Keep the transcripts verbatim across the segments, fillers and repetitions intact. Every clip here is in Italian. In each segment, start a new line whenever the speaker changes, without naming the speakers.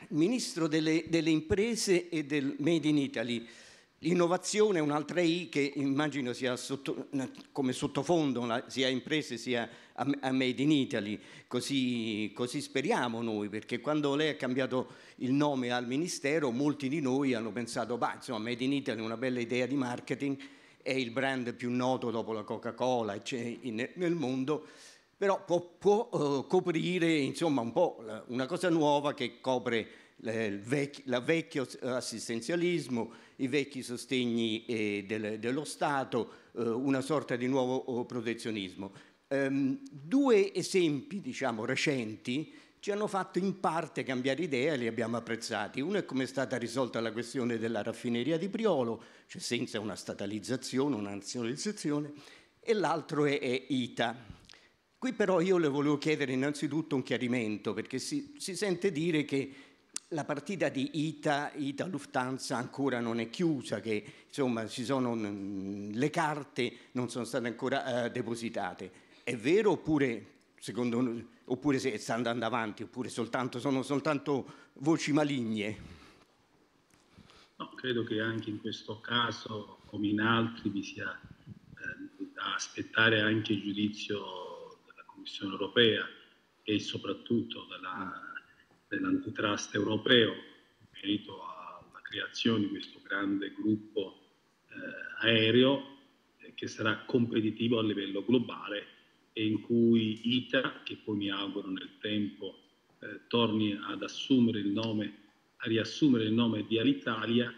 Ministro delle, delle Imprese e del Made in Italy. L'innovazione è un'altra I che immagino sia sotto, come sottofondo sia imprese sia a, a Made in Italy, così, così speriamo noi, perché quando lei ha cambiato il nome al Ministero molti di noi hanno pensato, bah, insomma, Made in Italy è una bella idea di marketing, è il brand più noto dopo la Coca-Cola nel mondo, però può, può uh, coprire insomma un po' una cosa nuova che copre il vecchio, il vecchio assistenzialismo, i vecchi sostegni eh, del, dello Stato, eh, una sorta di nuovo protezionismo. Um, due esempi, diciamo, recenti ci hanno fatto in parte cambiare idea e li abbiamo apprezzati. Uno è come è stata risolta la questione della raffineria di Priolo, cioè senza una statalizzazione, una nazionalizzazione, e l'altro è, è I T A. Qui però io le volevo chiedere innanzitutto un chiarimento, perché si, si sente dire che la partita di I T A, I T A Lufthansa ancora non è chiusa, che insomma ci sono, le carte non sono state ancora uh, depositate. È vero oppure, secondo, oppure se sta andando avanti, oppure soltanto, sono soltanto voci maligne?
No, credo che anche in questo caso, come in altri, vi sia eh, da aspettare anche il giudizio della Commissione europea e soprattutto della... Mm. dell'antitrust europeo in merito alla creazione di questo grande gruppo eh, aereo eh, che sarà competitivo a livello globale e in cui I T A, che poi mi auguro nel tempo eh, torni ad assumere il nome, a riassumere il nome di Alitalia,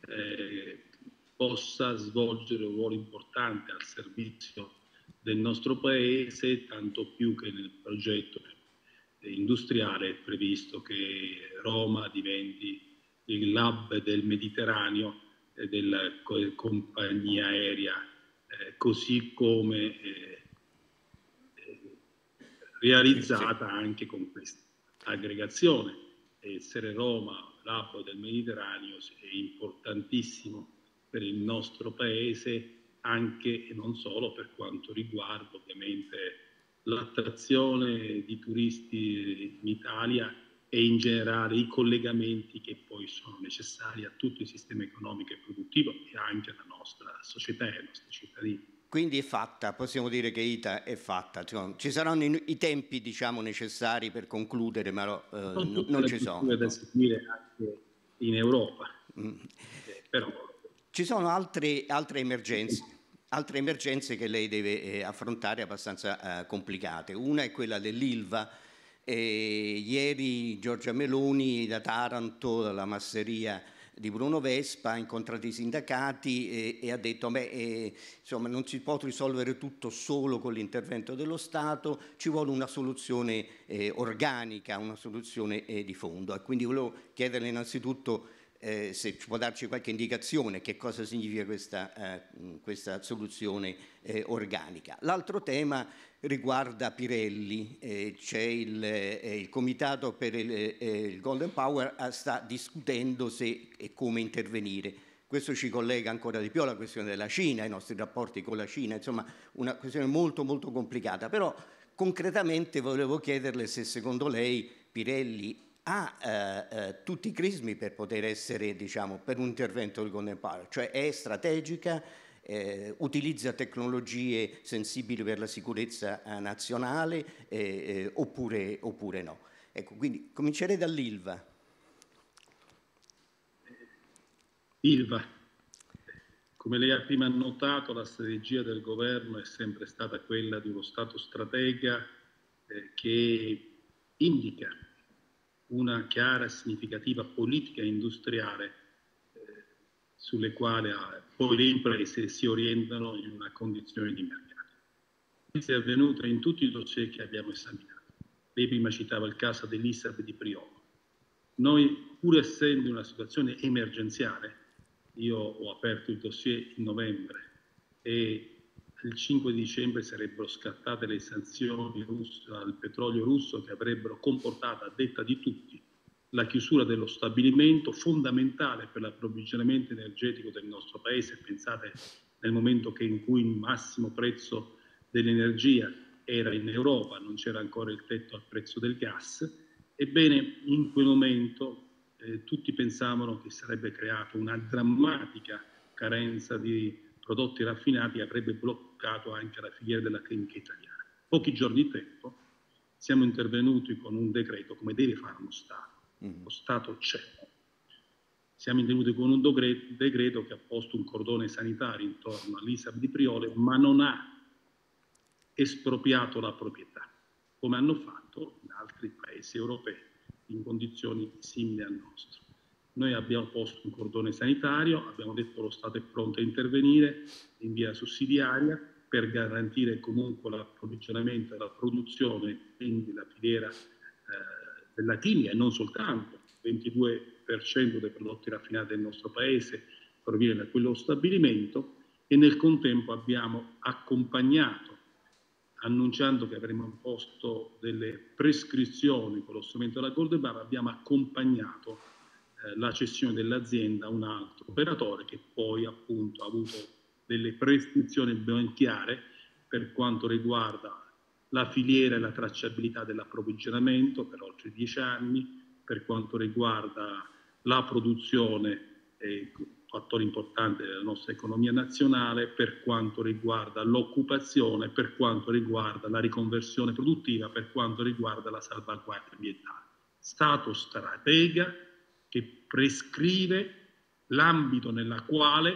eh, possa svolgere un ruolo importante al servizio del nostro Paese, tanto più che nel progetto industriale è previsto che Roma diventi il hub del Mediterraneo e della compagnia aerea, eh, così come eh, eh, realizzata anche con questa aggregazione. Essere Roma l'hub del Mediterraneo è importantissimo per il nostro Paese, anche e non solo per quanto riguarda ovviamente l'attrazione di turisti in Italia e in generale i collegamenti che poi sono necessari a tutto il sistema economico e produttivo e anche alla nostra società e ai nostri cittadini.
Quindi è fatta, possiamo dire che I T A è fatta, cioè, ci saranno i, i tempi diciamo necessari per concludere, ma eh,
non,
non, non ci sono.
da seguire anche in Europa, mm. eh, però
ci sono altre, altre emergenze. Altre emergenze che lei deve eh, affrontare abbastanza eh, complicate. Una è quella dell'Ilva. Eh, ieri Giorgia Meloni da Taranto, dalla masseria di Bruno Vespa, ha incontrato i sindacati e, e ha detto beh, eh, insomma, non si può risolvere tutto solo con l'intervento dello Stato, ci vuole una soluzione eh, organica, una soluzione eh, di fondo. E quindi volevo chiederle innanzitutto Eh, se ci può darci qualche indicazione che cosa significa questa, eh, questa soluzione eh, organica. L'altro tema riguarda Pirelli, eh, c'è il, eh, il comitato per il, eh, il Golden Power eh, sta discutendo se e come intervenire. Questo ci collega ancora di più alla questione della Cina, ai nostri rapporti con la Cina, insomma una questione molto molto complicata, però concretamente volevo chiederle se secondo lei Pirelli ha eh, eh, tutti i crismi per poter essere, diciamo, per un intervento del Golden Power, cioè è strategica, eh, utilizza tecnologie sensibili per la sicurezza eh, nazionale eh, eh, oppure, oppure no. Ecco, quindi comincerei dall'Ilva.
Ilva, come lei ha prima notato, la strategia del governo è sempre stata quella di uno Stato stratega eh, che indica una chiara e significativa politica industriale eh, sulle quali eh, poi le imprese si orientano in una condizione di mercato. Questo è avvenuto in tutti i dossier che abbiamo esaminato. Lei prima citava il caso dell'I S A B di Priolo. Noi, pur essendo in una situazione emergenziale, io ho aperto il dossier in novembre e il cinque dicembre sarebbero scattate le sanzioni russe, al petrolio russo che avrebbero comportato, a detta di tutti, la chiusura dello stabilimento fondamentale per l'approvvigionamento energetico del nostro Paese. Pensate, nel momento che in cui il massimo prezzo dell'energia era in Europa, non c'era ancora il tetto al prezzo del gas, ebbene in quel momento eh, tutti pensavano che sarebbe creata una drammatica carenza di prodotti raffinati che avrebbe bloccato anche la filiera della chimica italiana. Pochi giorni tempo siamo intervenuti con un decreto, come deve fare uno Stato. Lo Stato c'è. Siamo intervenuti con un decreto che ha posto un cordone sanitario intorno all'I S A B di Priolo, ma non ha espropriato la proprietà, come hanno fatto in altri paesi europei in condizioni simili al nostro. Noi abbiamo posto un cordone sanitario, abbiamo detto che lo Stato è pronto a intervenire in via sussidiaria per garantire comunque l'approvvigionamento e la produzione, quindi la filiera eh, della chimica, e non soltanto. Il ventidue per cento dei prodotti raffinati del nostro paese proviene da quello stabilimento, e nel contempo abbiamo accompagnato, annunciando che avremmo posto delle prescrizioni con lo strumento della Golden Power, abbiamo accompagnato eh, la cessione dell'azienda a un altro operatore che poi appunto ha avuto delle prescrizioni ben chiare per quanto riguarda la filiera e la tracciabilità dell'approvvigionamento per oltre dieci anni, per quanto riguarda la produzione, eh, fattore importante della nostra economia nazionale, per quanto riguarda l'occupazione, per quanto riguarda la riconversione produttiva, per quanto riguarda la salvaguardia ambientale. Stato stratega che prescrive l'ambito nella quale,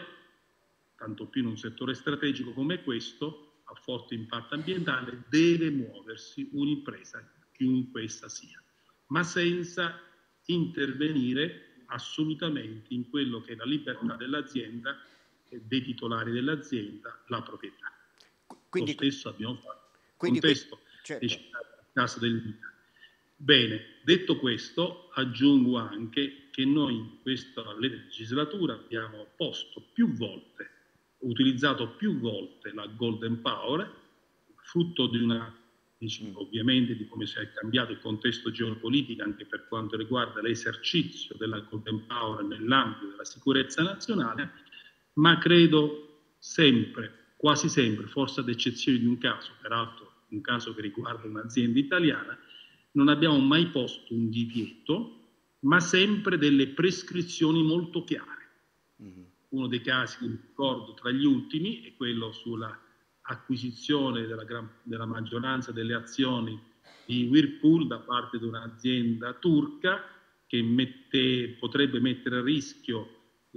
tanto più in un settore strategico come questo, a forte impatto ambientale, deve muoversi un'impresa, chiunque essa sia, ma senza intervenire assolutamente in quello che è la libertà dell'azienda e dei titolari dell'azienda, la proprietà. Quindi, lo stesso abbiamo fatto nel contesto certo. dei casi del vita. Bene, detto questo, aggiungo anche che noi in questa legislatura abbiamo posto più volte, utilizzato più volte la Golden Power, frutto di una, diciamo, ovviamente di come si è cambiato il contesto geopolitico anche per quanto riguarda l'esercizio della Golden Power nell'ambito della sicurezza nazionale, ma credo sempre, quasi sempre, forse ad eccezione di un caso, peraltro un caso che riguarda un'azienda italiana, non abbiamo mai posto un divieto, ma sempre delle prescrizioni molto chiare. Mm-hmm. Uno dei casi che ricordo tra gli ultimi è quello sulla acquisizione della, gran, della maggioranza delle azioni di Whirlpool da parte di un'azienda turca che mette, potrebbe mettere a rischio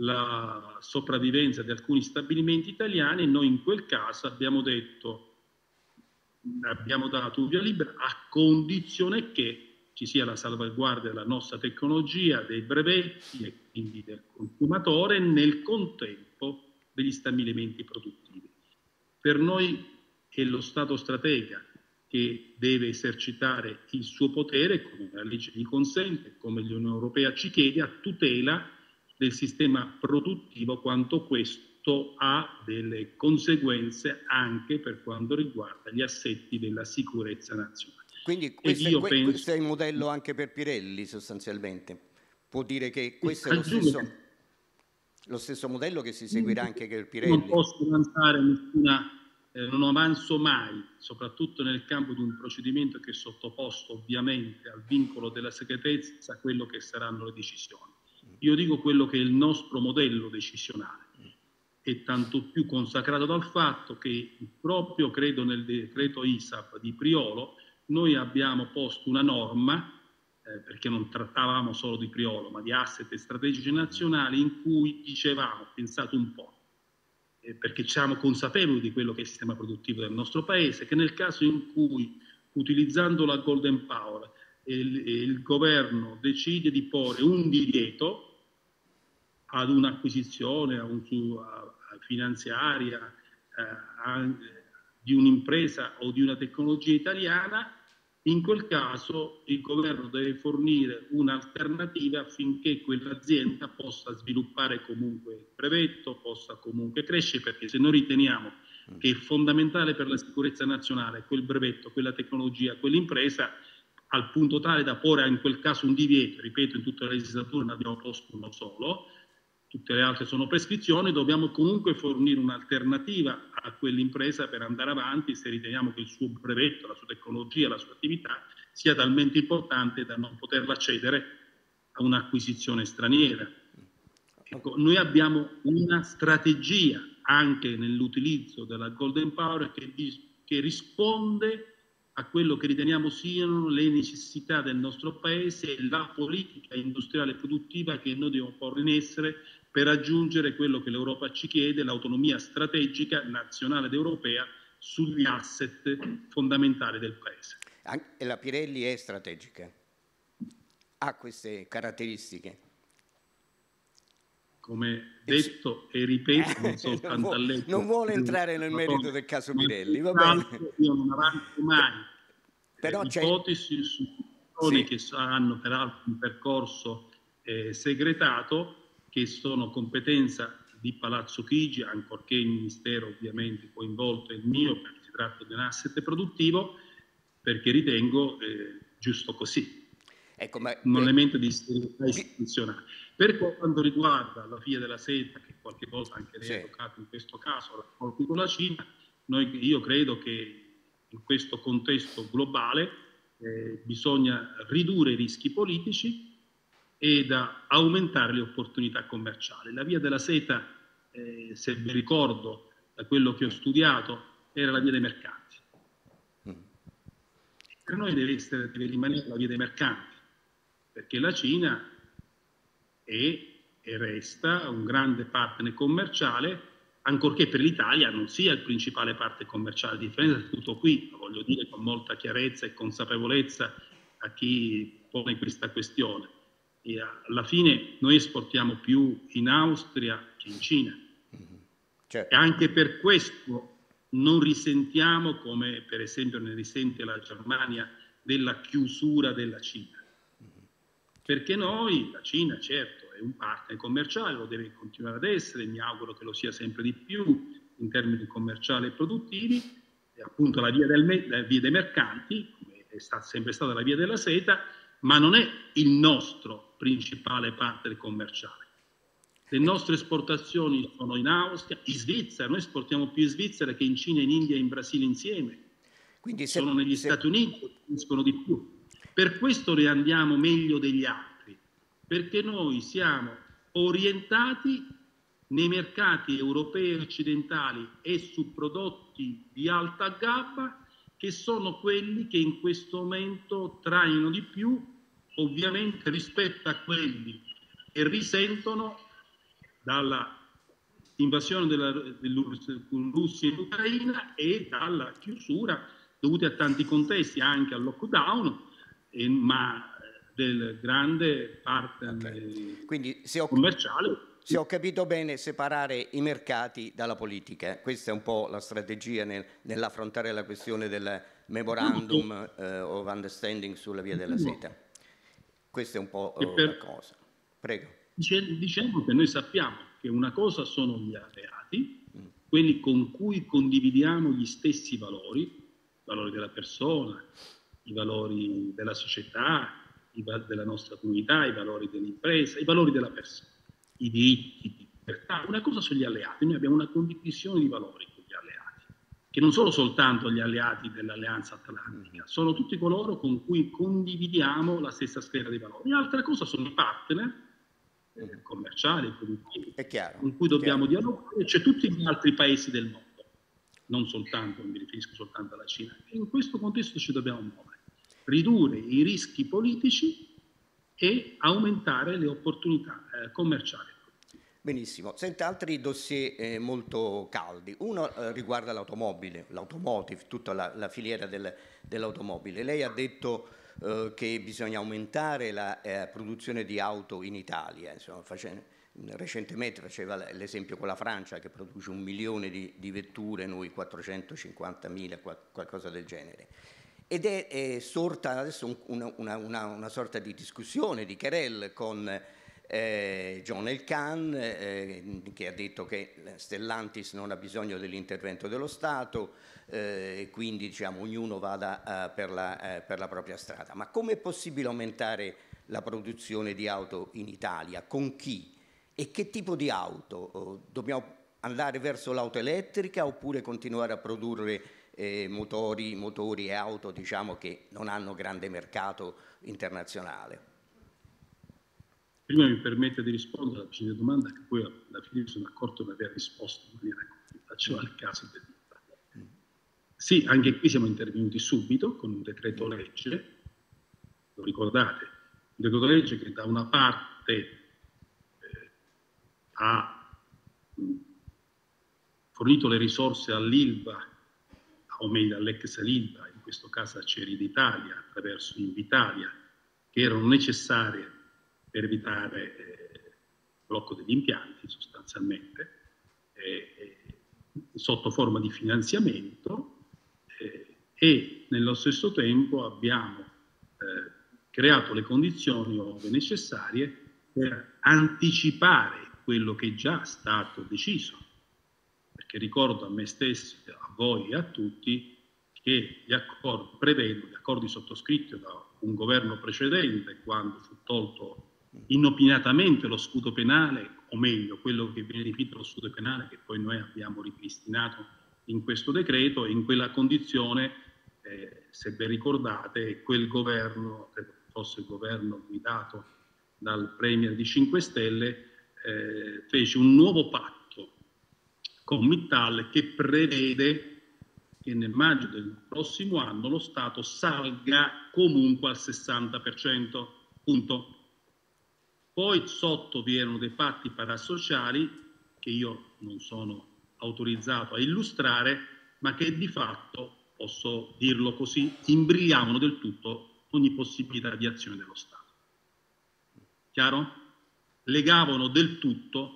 la sopravvivenza di alcuni stabilimenti italiani, e noi in quel caso abbiamo detto, abbiamo dato un via libera a condizione che ci sia la salvaguardia della nostra tecnologia, dei brevetti e quindi del consumatore, nel contempo degli stabilimenti produttivi. Per noi è lo Stato stratega che deve esercitare il suo potere, come la legge gli consente, come l'Unione Europea ci chiede, a tutela del sistema produttivo, quanto questo ha delle conseguenze anche per quanto riguarda gli assetti della sicurezza nazionale.
Quindi questo, io è, penso, questo è il modello anche per Pirelli sostanzialmente? Può dire che questo è lo stesso, lo stesso modello che si seguirà anche per Pirelli?
Non posso lanciare nessuna... Eh, non avanzo mai, soprattutto nel campo di un procedimento che è sottoposto ovviamente al vincolo della segretezza, quello che saranno le decisioni. Io dico quello che è il nostro modello decisionale, e tanto più consacrato dal fatto che proprio, credo, nel decreto I S A B di Priolo noi abbiamo posto una norma, eh, perché non trattavamo solo di Priolo, ma di asset strategici nazionali, in cui dicevamo, pensate un po', perché siamo consapevoli di quello che è il sistema produttivo del nostro paese, che nel caso in cui, utilizzando la Golden Power, il, il governo decide di porre un divieto ad un'acquisizione, a un, a, a finanziaria, eh, a, di un'impresa o di una tecnologia italiana, in quel caso il governo deve fornire un'alternativa affinché quell'azienda possa sviluppare comunque il brevetto, possa comunque crescere, perché se noi riteniamo che è fondamentale per la sicurezza nazionale quel brevetto, quella tecnologia, quell'impresa, al punto tale da porre in quel caso un divieto, ripeto, in tutta la legislatura ne abbiamo posto uno solo, tutte le altre sono prescrizioni, dobbiamo comunque fornire un'alternativa a quell'impresa per andare avanti se riteniamo che il suo brevetto, la sua tecnologia, la sua attività sia talmente importante da non poterla cedere a un'acquisizione straniera. Ecco, noi abbiamo una strategia anche nell'utilizzo della Golden Power che, che risponde a quello che riteniamo siano le necessità del nostro Paese e la politica industriale e produttiva che noi dobbiamo porre in essere per raggiungere quello che l'Europa ci chiede, l'autonomia strategica nazionale ed europea sugli asset fondamentali del Paese.
E la Pirelli è strategica? Ha queste caratteristiche?
Come detto e ripeto, non soltanto a lei.
Non vuole entrare nel merito del caso Pirelli, va bene.
Io non avanzo mai
Però
ipotesi su persone che hanno peraltro un percorso eh, segretato, che sono competenza di Palazzo Chigi, ancorché il Ministero ovviamente coinvolto è il mio, perché si tratta di un asset produttivo, perché ritengo eh, giusto così. Ecco, ma, un eh, elemento di serietà istituzionale. Per quanto riguarda la via della seta, che qualche volta anche lei ha toccato in questo caso, rapporti con la Cina, noi, io credo che in questo contesto globale eh, bisogna ridurre i rischi politici e da aumentare le opportunità commerciali. La via della seta, eh, se vi ricordo da quello che ho studiato, era la via dei mercanti. Per noi deve, essere, deve rimanere la via dei mercanti, perché la Cina è e resta un grande partner commerciale, ancorché per l'Italia non sia il principale partner commerciale. La differenza è tutto qui, lo voglio dire con molta chiarezza e consapevolezza a chi pone questa questione. E alla fine noi esportiamo più in Austria che in Cina. Certo. E anche per questo non risentiamo, come per esempio ne risente la Germania, della chiusura della Cina. Perché noi, la Cina certo è un partner commerciale, lo deve continuare ad essere, mi auguro che lo sia sempre di più in termini commerciali e produttivi, è appunto la via, del, la via dei mercanti, come è stata, sempre stata la via della seta, ma non è il nostro principale partner commerciale. Le nostre esportazioni sono in Austria, in Svizzera, noi esportiamo più in Svizzera che in Cina, in India e in Brasile insieme. Quindi se, sono negli se... Stati Uniti, escono di più. Per questo ne andiamo meglio degli altri, perché noi siamo orientati nei mercati europei e occidentali e su prodotti di alta gamma, che sono quelli che in questo momento trainano di più, ovviamente rispetto a quelli che risentono dalla invasione della, della Russia in Ucraina e dalla chiusura dovuta a tanti contesti, anche al lockdown, eh, ma del grande partner okay. Quindi, se ho, commerciale.
Se ho capito bene, separare i mercati dalla politica, questa è un po' la strategia nel, nell'affrontare la questione del memorandum uh, of understanding sulla via della seta. Questa è un po' uh, per, la cosa. Prego.
Diciamo che noi sappiamo che una cosa sono gli alleati, mm. quelli con cui condividiamo gli stessi valori, i valori della persona, i valori della società, i valori della nostra comunità, i valori dell'impresa, i valori della persona, i diritti di libertà. Una cosa sono gli alleati, noi abbiamo una condivisione di valori con gli alleati, che non sono soltanto gli alleati dell'Alleanza Atlantica, sono tutti coloro con cui condividiamo la stessa sfera di valori. Altra cosa sono i partner eh, commerciali, produttivi,
è chiaro,
con cui dobbiamo
chiaro.
dialogare, c'è tutti gli altri paesi del mondo, non soltanto, non mi riferisco soltanto alla Cina. E in questo contesto ci dobbiamo muovere, ridurre i rischi politici e aumentare le opportunità eh, commerciali.
Benissimo. Senta, altri dossier eh, molto caldi. Uno eh, riguarda l'automobile, l'automotive, tutta la, la filiera del, dell'automobile. Lei ha detto eh, che bisogna aumentare la eh, produzione di auto in Italia. Insomma, facendo, recentemente faceva l'esempio con la Francia, che produce un milione di, di vetture, noi quattrocentocinquantamila, qualcosa del genere. Ed è, è sorta adesso una, una, una, una sorta di discussione, di querelle con eh, John Elkann, eh, che ha detto che Stellantis non ha bisogno dell'intervento dello Stato eh, e quindi diciamo, ognuno vada uh, per, la, uh, per la propria strada. Ma come è possibile aumentare la produzione di auto in Italia? Con chi? E che tipo di auto? Dobbiamo andare verso l'auto elettrica oppure continuare a produrre Eh, motori, motori e auto diciamo, che non hanno grande mercato internazionale?
prima mi permette di rispondere alla precedente domanda, che poi alla fine mi sono accorto di aver risposto in maniera che faceva il caso del Sì, anche qui siamo intervenuti subito con un decreto legge, lo ricordate, un decreto legge che da una parte eh, ha mh, fornito le risorse all'Ilva, o meglio all'ex Ilva, in questo caso a Acciaierie d'Italia, attraverso Invitalia, che erano necessarie per evitare eh, il blocco degli impianti sostanzialmente, eh, eh, sotto forma di finanziamento, eh, e nello stesso tempo abbiamo eh, creato le condizioni ove necessarie per anticipare quello che è già stato deciso, perché ricordo a me stesso, a voi e a tutti che gli accordi prevedono, gli accordi sottoscritti da un governo precedente, quando fu tolto inopinatamente lo scudo penale, o meglio quello che viene definito lo scudo penale, che poi noi abbiamo ripristinato in questo decreto, e in quella condizione, eh, se ben ricordate, quel governo, credo fosse il governo guidato dal Premier di cinque Stelle, eh, fece un nuovo patto con Mittal che prevede che nel maggio del prossimo anno lo Stato salga comunque al sessanta per cento, punto. Poi sotto vi erano dei patti parasociali che io non sono autorizzato a illustrare, ma che di fatto, posso dirlo così, imbrigliavano del tutto ogni possibilità di azione dello Stato. Chiaro? Legavano del tutto,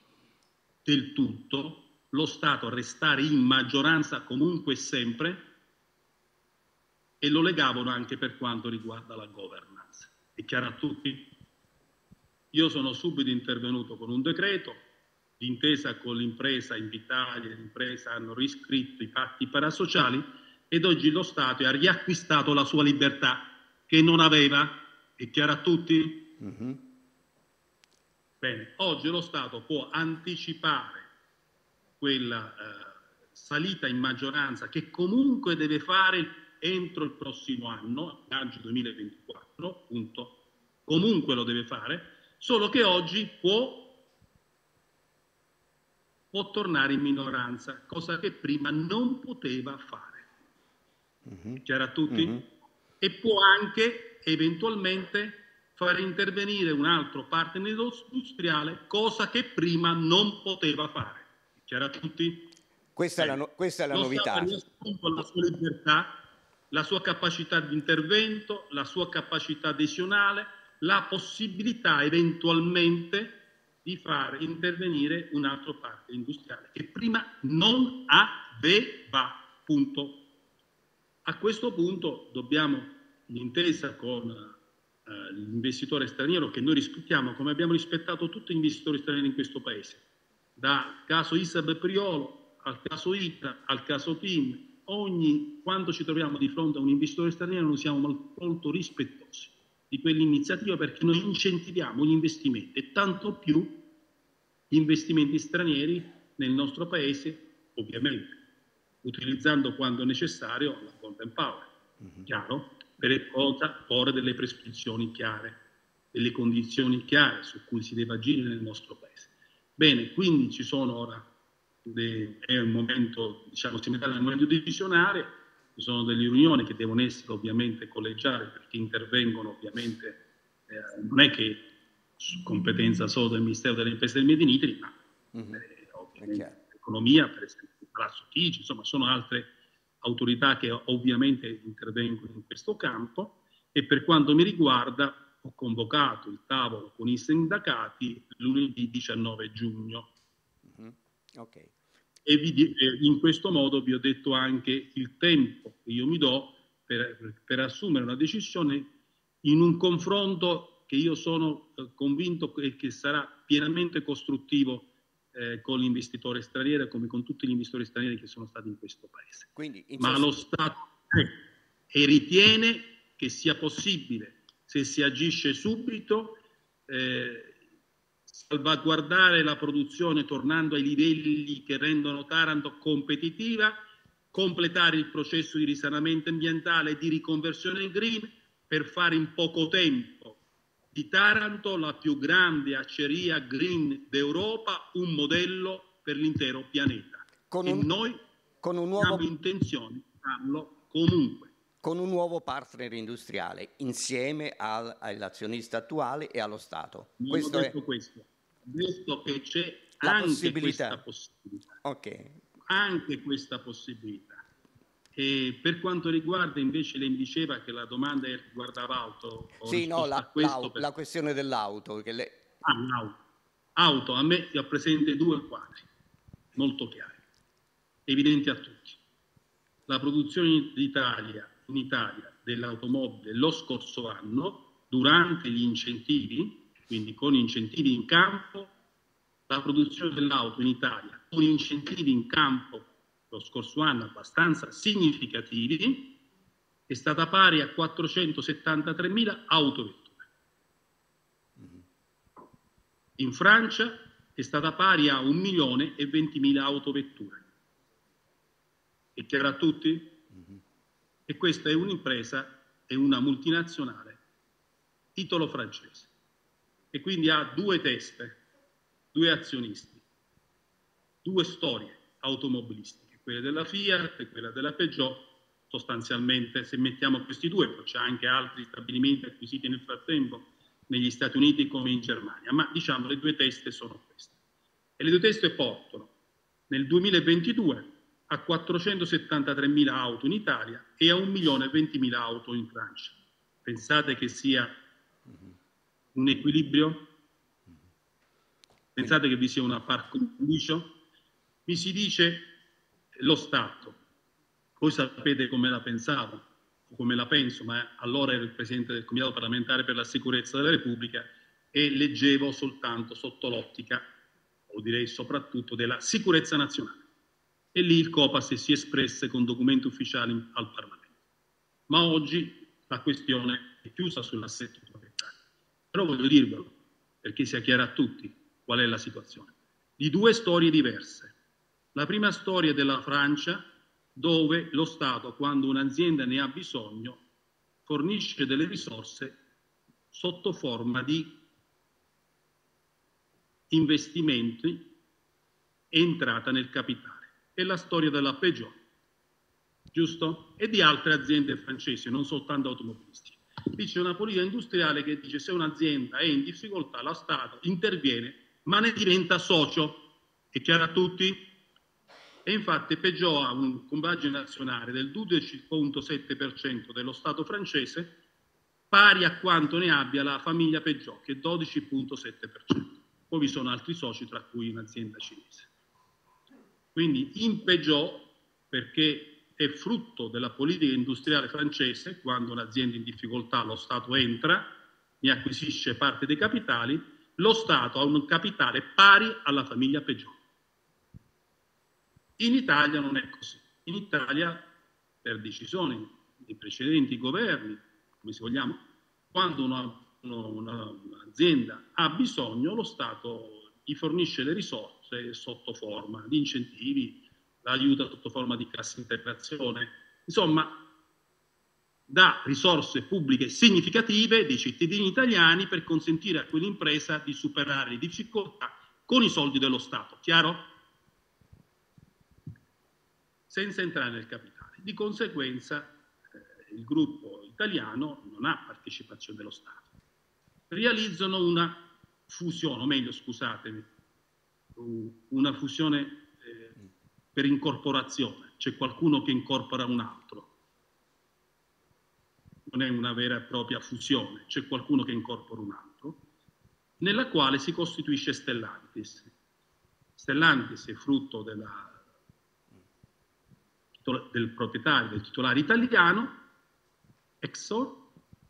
del tutto, lo Stato a restare in maggioranza comunque e sempre, e lo legavano anche per quanto riguarda la governance. È chiaro a tutti? Io sono subito intervenuto con un decreto, d'intesa con l'impresa Invitalia e l'impresa hanno riscritto i patti parasociali, ed oggi lo Stato ha riacquistato la sua libertà che non aveva. È chiaro a tutti? Mm-hmm. Bene, oggi lo Stato può anticipare quella eh, salita in maggioranza che comunque deve fare entro il prossimo anno, maggio duemilaventiquattro, appunto, comunque lo deve fare, solo che oggi può, può tornare in minoranza, cosa che prima non poteva fare. Mm-hmm. È chiaro a tutti? Mm-hmm. E può anche eventualmente fare intervenire un altro partner industriale, cosa che prima non poteva fare. Chiaro a tutti?
Questa, eh, è, la no- questa è la
lo
novità.
Lo Stato ha la sua libertà, la sua capacità di intervento, la sua capacità adesionale, la possibilità eventualmente di far intervenire un altro partner industriale che prima non aveva, punto. A questo punto dobbiamo, d'intesa con eh, l'investitore straniero, che noi rispettiamo come abbiamo rispettato tutti gli investitori stranieri in questo paese, dal caso Isab Priolo al caso Itra, al caso P I M, ogni quando ci troviamo di fronte a un investitore straniero noi siamo molto rispettosi di quell'iniziativa, perché noi incentiviamo gli investimenti, e tanto più gli investimenti stranieri nel nostro paese, ovviamente utilizzando quando necessario la Golden Power, mm-hmm. chiaro? Per porre delle prescrizioni chiare, delle condizioni chiare su cui si deve agire nel nostro paese. Bene, quindi ci sono ora, de, è un momento, diciamo, similare al momento decisionale, ci sono delle riunioni che devono essere ovviamente collegiali, perché intervengono ovviamente, eh, non è che su competenza solo del Ministero delle Imprese del Made in Italy, ma mm-hmm. eh, ovviamente l'economia, per esempio il Palazzo Chigi, insomma sono altre autorità che ovviamente intervengono in questo campo, e per quanto mi riguarda ho convocato il tavolo con i sindacati lunedì diciannove giugno. Mm-hmm. Okay. E vi, in questo modo vi ho detto anche il tempo che io mi do per, per assumere una decisione in un confronto che io sono convinto che, che sarà pienamente costruttivo eh, con l'investitore straniero, come con tutti gli investitori stranieri che sono stati in questo paese. Quindi, in Ma lo Stato è e ritiene che sia possibile, se si agisce subito, eh, salvaguardare la produzione tornando ai livelli che rendono Taranto competitiva, completare il processo di risanamento ambientale e di riconversione green, per fare in poco tempo di Taranto, la più grande acciaieria green d'Europa, un modello per l'intero pianeta. Con un, e noi con un nuovo... abbiamo intenzione di farlo comunque.
Con un nuovo partner industriale, insieme al, all'azionista attuale e allo Stato.
Non
questo
ho detto
è...
questo, ho detto che c'è
la
anche
possibilità.
questa possibilità.
Ok.
Anche questa possibilità. E per quanto riguarda invece, lei mi diceva che la domanda riguardava auto. Ho
sì, no, la,
a questo
per... la questione dell'auto. Che le...
Ah, l'auto. Auto, a me ho presente due quadri molto chiari, evidenti a tutti. La produzione d'Italia, in Italia dell'automobile lo scorso anno, durante gli incentivi, quindi con incentivi in campo, la produzione dell'auto in Italia con incentivi in campo lo scorso anno abbastanza significativi, è stata pari a quattrocentosettantatremila autovetture. In Francia è stata pari a un milione e ventimila autovetture. È chiaro a tutti? Mm-hmm. E questa è un'impresa, è una multinazionale italo-francese. E quindi ha due teste, due azionisti, due storie automobilistiche, quella della Fiat e quella della Peugeot. Sostanzialmente, se mettiamo questi due, poi c'è anche altri stabilimenti acquisiti nel frattempo negli Stati Uniti come in Germania, ma diciamo le due teste sono queste. E le due teste portano nel duemilaventidue a quattrocentosettantatremila auto in Italia e a un milione e ventimila auto in Francia. Pensate che sia un equilibrio? Pensate che vi sia una par condicio? Mi si dice lo Stato. Voi sapete come la pensavo, o come la penso, ma allora ero il Presidente del Comitato parlamentare per la sicurezza della Repubblica e leggevo soltanto sotto l'ottica, o direi soprattutto, della sicurezza nazionale. E lì il Copas si espresse con documenti ufficiali al Parlamento. Ma oggi la questione è chiusa sull'assetto proprietario. Però voglio dirvelo, perché sia chiaro a tutti qual è la situazione. Di due storie diverse. La prima storia è della Francia, dove lo Stato, quando un'azienda ne ha bisogno, fornisce delle risorse sotto forma di investimenti e entrata nel capitale. È la storia della Peugeot, giusto? E di altre aziende francesi, non soltanto automobilistiche. Lì c'è una politica industriale che dice se un'azienda è in difficoltà, lo Stato interviene, ma ne diventa socio. È chiaro a tutti? E infatti Peugeot ha un compagine azionario del dodici virgola sette per cento dello Stato francese, pari a quanto ne abbia la famiglia Peugeot, che è dodici virgola sette per cento. Poi vi sono altri soci, tra cui un'azienda cinese. Quindi in Peugeot, perché è frutto della politica industriale francese, quando un'azienda in difficoltà lo Stato entra, ne acquisisce parte dei capitali, lo Stato ha un capitale pari alla famiglia Peugeot. In Italia non è così. In Italia, per decisioni di precedenti governi, come si vogliamo, quando una, una, un'azienda ha bisogno, lo Stato gli fornisce le risorse sotto forma di incentivi, l'aiuta sotto forma di cassa integrazione, insomma, dà risorse pubbliche significative dei cittadini italiani per consentire a quell'impresa di superare le difficoltà con i soldi dello Stato. Chiaro? Senza entrare nel capitale. Di conseguenza eh, il gruppo italiano non ha partecipazione dello Stato. Realizzano una fusione, o meglio scusatemi, una fusione eh, per incorporazione. C'è qualcuno che incorpora un altro. Non è una vera e propria fusione, c'è qualcuno che incorpora un altro, nella quale si costituisce Stellantis. Stellantis è frutto della del proprietario, del titolare italiano, Exor,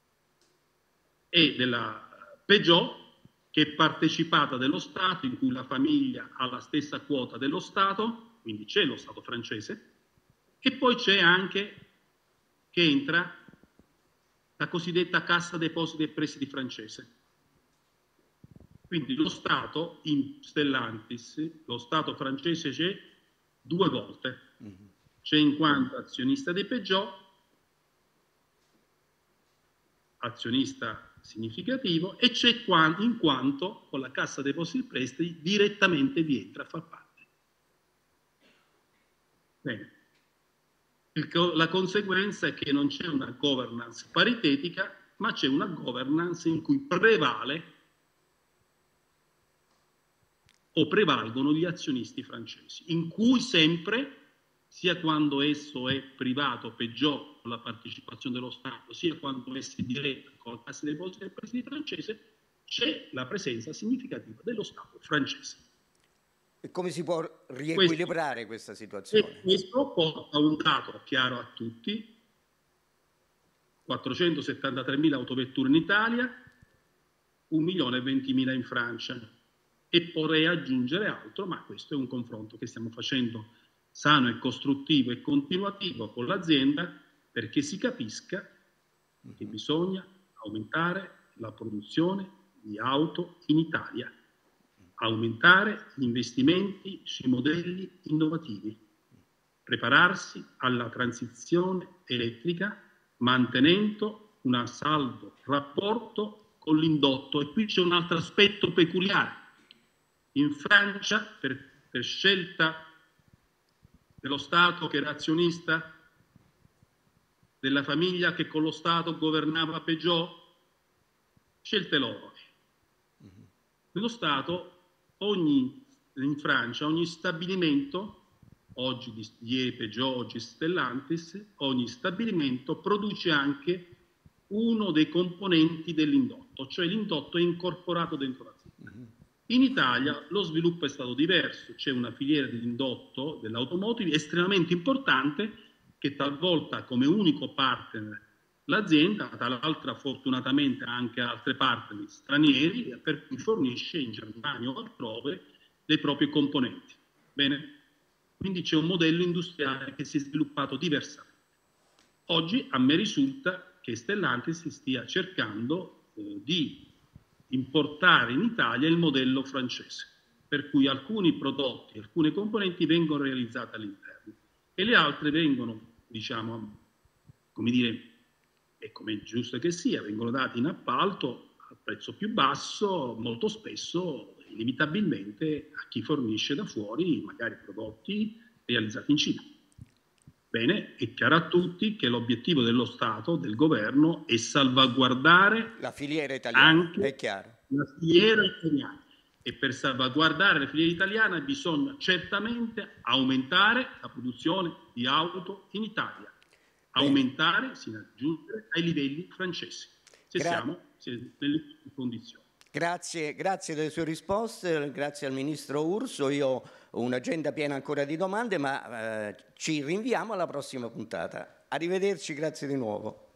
e della Peugeot, che è partecipata dello Stato, in cui la famiglia ha la stessa quota dello Stato, quindi c'è lo Stato francese, e poi c'è anche che entra la cosiddetta Cassa Depositi e Prestiti francese. Quindi lo Stato in Stellantis, lo Stato francese c'è due volte. Mm-hmm. C'è in quanto azionista dei Peugeot, azionista significativo, e c'è in quanto con la Cassa Depositi e Prestiti direttamente vi entra a far parte. Bene. Il, la conseguenza è che non c'è una governance paritetica, ma c'è una governance in cui prevale o prevalgono gli azionisti francesi, in cui sempre, sia quando esso è privato, peggiore con la partecipazione dello Stato, sia quando esso è diretto con la Cassa dei Depositi e Prestiti francese, c'è la presenza significativa dello Stato francese.
E come si può riequilibrare questo, questa situazione?
E questo porta a un dato chiaro a tutti: quattrocentosettantatremila autovetture in Italia, un milione e ventimila in Francia. E potrei aggiungere altro, ma questo è un confronto che stiamo facendo sano e costruttivo e continuativo con l'azienda, perché si capisca che bisogna aumentare la produzione di auto in Italia, aumentare gli investimenti sui modelli innovativi, prepararsi alla transizione elettrica mantenendo un saldo rapporto con l'indotto. E qui c'è un altro aspetto peculiare. In Francia, per, per scelta dello Stato che era azionista, della famiglia che con lo Stato governava Peugeot, scelte loro. Nello Stato, ogni, in Francia, ogni stabilimento, oggi di Peugeot, oggi Stellantis, ogni stabilimento produce anche uno dei componenti dell'indotto, cioè l'indotto è incorporato dentro l'azienda. In Italia lo sviluppo è stato diverso, c'è una filiera dell'indotto dell'automotive estremamente importante che talvolta come unico partner l'azienda, tal'altra fortunatamente anche altre partner stranieri, per cui fornisce in Germania o altrove le proprie componenti. Bene? Quindi c'è un modello industriale che si è sviluppato diversamente. Oggi a me risulta che Stellantis stia cercando eh, di importare in Italia il modello francese, per cui alcuni prodotti, alcune componenti vengono realizzate all'interno e le altre vengono, diciamo, come dire, e come è giusto che sia, vengono dati in appalto a prezzo più basso, molto spesso inevitabilmente a chi fornisce da fuori magari prodotti realizzati in Cina. Bene, è chiaro a tutti che l'obiettivo dello Stato, del governo, è salvaguardare
la filiera italiana,
anche
è chiaro.
La filiera italiana. E per salvaguardare la filiera italiana bisogna certamente aumentare la produzione di auto in Italia. Aumentare, Bene. Sino a giungere ai livelli francesi, se Gra siamo se nelle condizioni.
Grazie, grazie delle sue risposte, grazie al Ministro Urso. Io ho un'agenda piena ancora di domande, ma eh, ci rinviamo alla prossima puntata. Arrivederci, grazie di nuovo.